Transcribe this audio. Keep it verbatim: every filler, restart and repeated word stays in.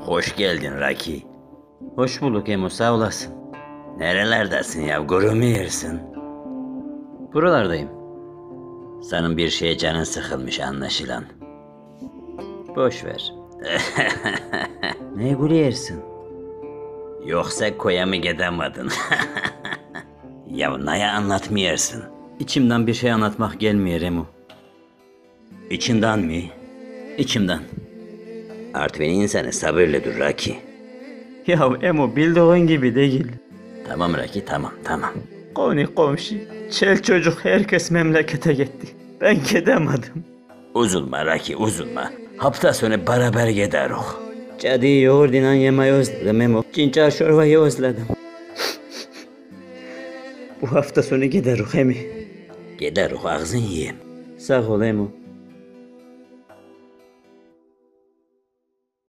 Hoş geldin Raki. Hoş bulduk Emo, sağ olasın. Nerelerdesin ya? Guru mu yersin? Buralardayım. Senin bir şeye canın sıkılmış anlaşılan. Boş ver. Ne gülüyorsun? Yoksa koya mı gidemedin? Ya neye anlatmıyorsun? İçimden bir şey anlatmak gelmiyor Emo. İçinden mi? İçimden. Artvin insanı sabırlı dur Raki. Ya Emo, bildiğin gibi değil. Tamam Raki, tamam tamam. Koni komşu, çel çocuk, herkes memlekete gitti. Ben gidemedim. Üzülme Raki, üzülme. Hafta sonu beraber gideriz. Cadı yoğurduyla yemeği özledim Emo. Cincar çorbayı özledim. Bu hafta sonu gideriz Emi. Gideriz, ağzın yiyeyim. Sağ ol Emo.